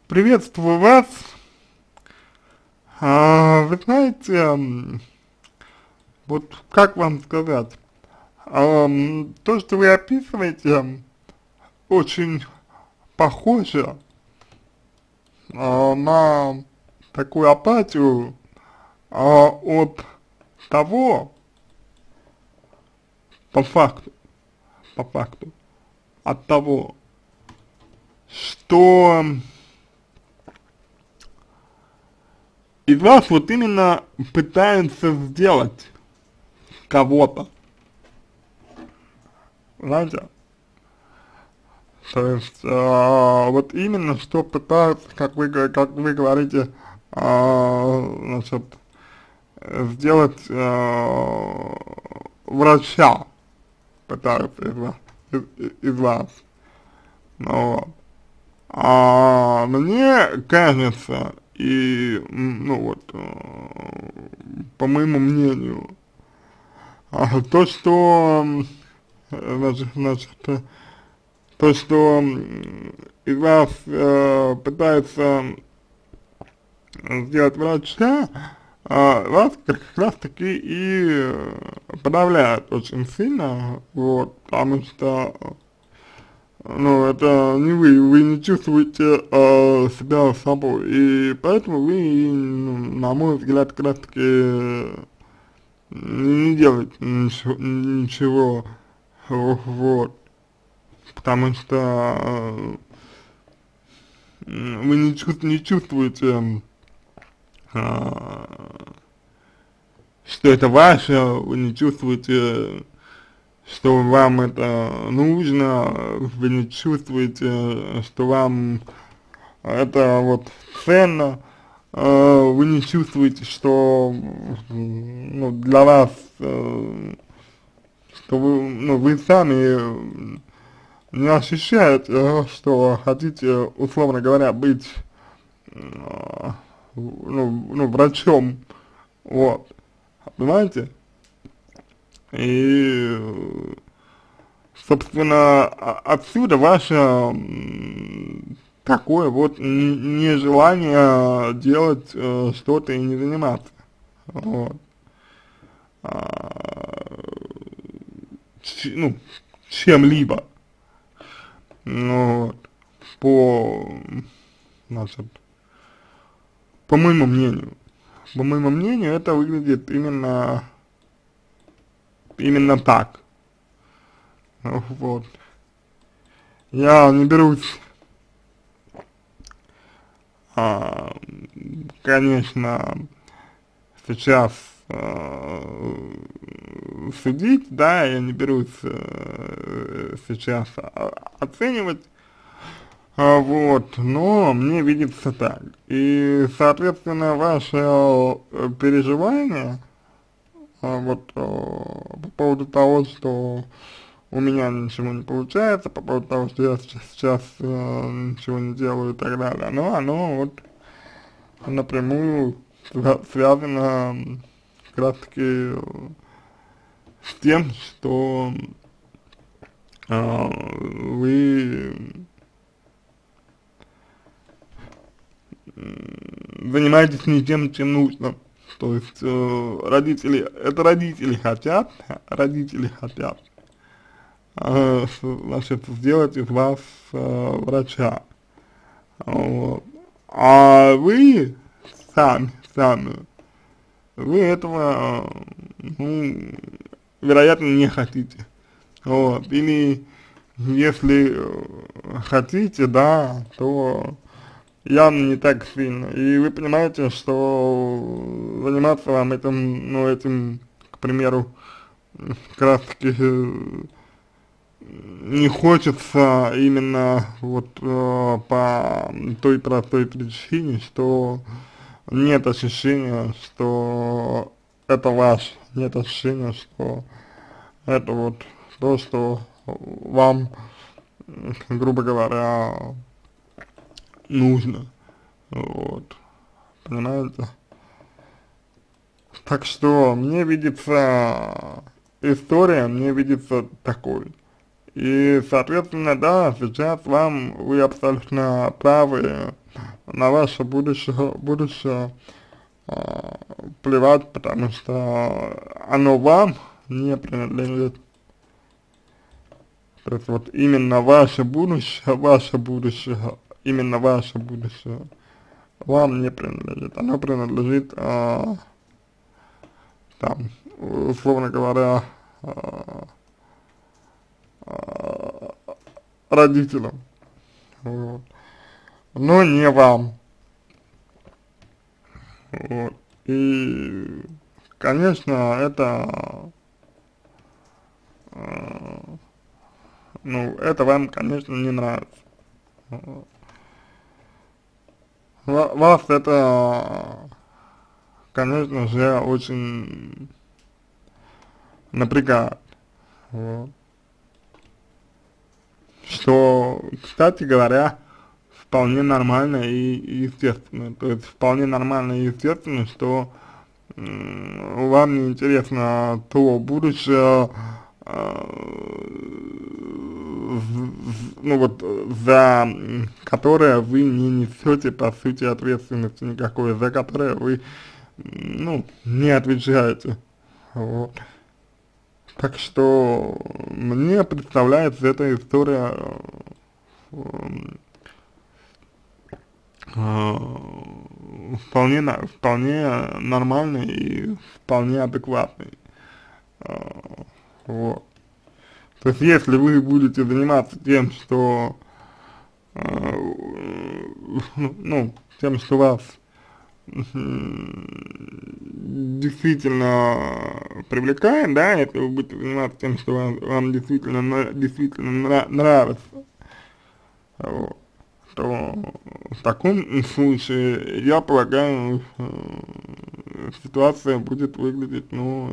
Приветствую вас. Вы знаете, вот как вам сказать, то, что вы описываете, очень похоже на такую апатию от того, по факту, по факту, от того, что из вас вот именно пытаются сделать кого-то, знаете? То есть, вот именно что пытаются, как вы говорите, значит, сделать врача, пытаются из вас. Ну, вот. Мне кажется, ну вот, по моему мнению, то, что, значит, то, что из вас пытаются сделать врача, вас как раз таки и подавляет очень сильно, вот, потому что, ну, это не вы не чувствуете себя собой, и поэтому вы, ну, на мой взгляд, как раз таки не делаете ничего, вот, потому что вы не чувствуете, что это ваше, вы не чувствуете, что вам это нужно, вы не чувствуете, что вам это вот ценно, вы не чувствуете, что, ну, для вас, что вы, ну, вы сами не ощущаете, что хотите, условно говоря, быть, ну, врачом, вот, понимаете? И, собственно, отсюда ваше такое вот нежелание делать что-то и не заниматься, вот, ну, чем-либо, ну, вот, значит, по моему мнению. По моему мнению, это выглядит именно так. Вот. Я не берусь, а, конечно, сейчас судить, да, я не берусь сейчас оценивать, вот, но мне видится так. И, соответственно, ваше переживание, вот, по поводу того, что у меня ничего не получается, по поводу того, что я сейчас ничего не делаю и так далее, но оно вот напрямую связано как раз таки с тем, что вы занимаетесь не тем, чем нужно. То есть родители хотят, значит, сделать из вас врача. Вот. А вы сами, вы этого, ну, вероятно, не хотите. Вот. Или если хотите, да, то явно не так сильно. И вы понимаете, что заниматься вам этим, ну, этим, к примеру, как раз таки не хочется именно вот по той простой причине, что нет ощущения, что это ваш, нет ощущения, что это вот то, что вам, грубо говоря, нужно, вот, понимаете? Так что мне видится история, мне видится такой. И, соответственно, да, сейчас вы абсолютно правы на ваше будущее плевать, потому что оно вам не принадлежит. То есть вот именно ваше будущее, именно ваше будущее вам не принадлежит. Оно принадлежит, там, условно говоря, родителям, вот, но не вам. Вот. И, конечно, это, ну, это вам, конечно, не нравится. Вас это, конечно же, очень напрягает. Вот. Что, кстати говоря, вполне нормально и естественно. То есть вполне нормально и естественно, что вам не интересно то будущее, ну вот, за которое вы не несете, по сути, ответственности никакой, за которое вы, ну, не отвечаете. Вот. Так что мне представляется эта история вполне нормальный и вполне адекватный. Вот. То есть если вы будете заниматься тем, что ну, тем, что вас действительно привлекает, да, если вы будете заниматься тем, что вам действительно нравится, вот, то в таком случае, я полагаю, ситуация будет выглядеть, ну,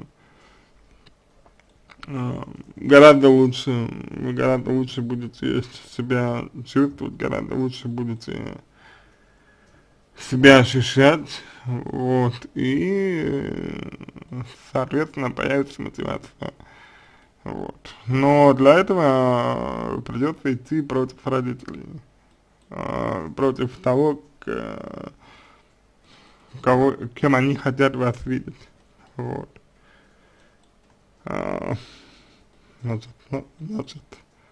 гораздо лучше, вы гораздо лучше будете себя чувствовать, гораздо лучше будете себя ощущать, вот, и, соответственно, появится мотивация, вот. Но для этого придется идти против родителей, против того, кем они хотят вас видеть, вот. Значит,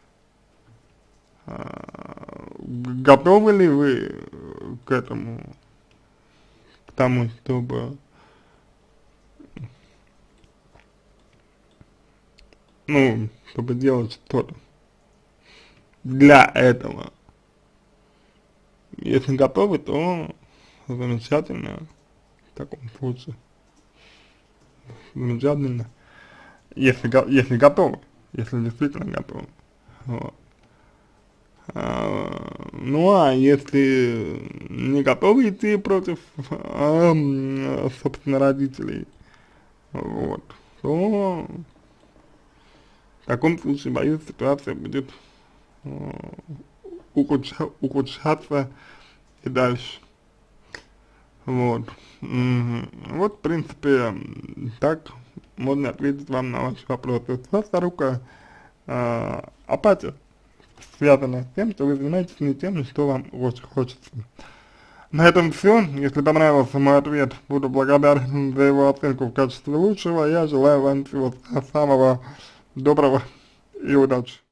готовы ли вы к этому, к тому, чтобы, ну, чтобы делать что-то для этого? Если готовы, то замечательно, в таком случае, замечательно, если готовы, если действительно готовы, вот. Ну, а если не готовы идти против, собственно, родителей, вот, то в таком случае, боюсь, ситуация будет ухудшаться и дальше. Вот. Вот, в принципе, так можно ответить вам на ваши вопросы. Вторая апатия связана с тем, что вы занимаетесь не тем, что вам очень хочется. На этом все. Если понравился мой ответ, буду благодарен за его оценку в качестве лучшего. Я желаю вам всего самого доброго и удачи.